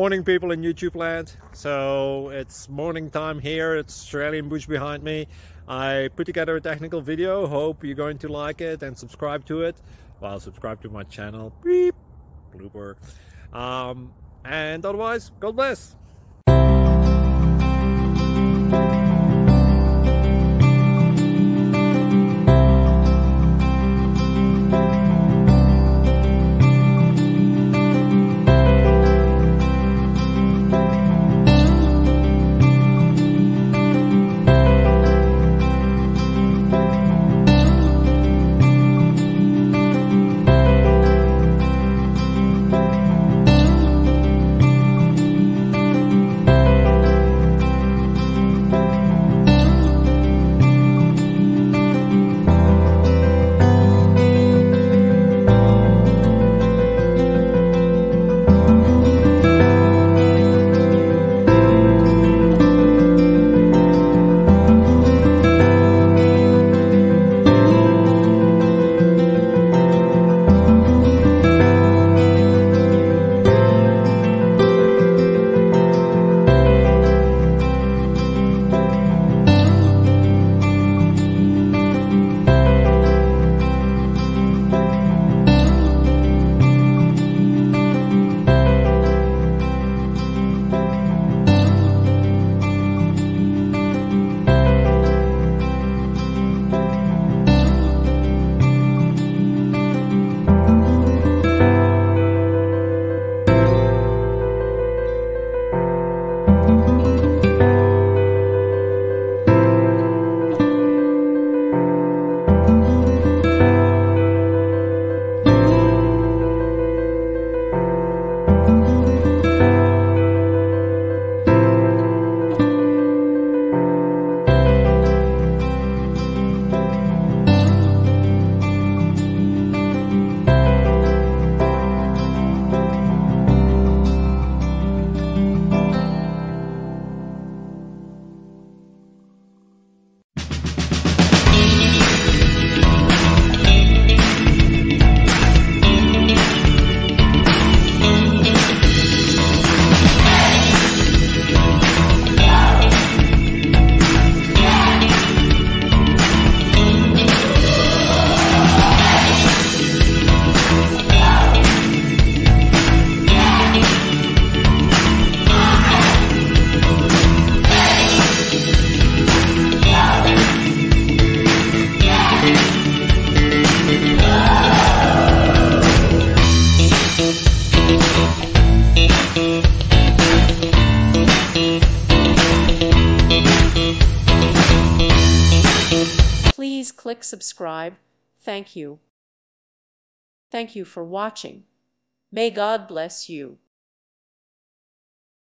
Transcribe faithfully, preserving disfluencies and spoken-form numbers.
Morning, people in YouTube land. So it's morning time here. It's Australian bush behind me. I put together a technical video. Hope you're going to like it and subscribe to it. Well, subscribe to my channel. Beep. Blooper. Um, and otherwise, God bless. Please click subscribe. Thank you. Thank you for watching. May God bless you.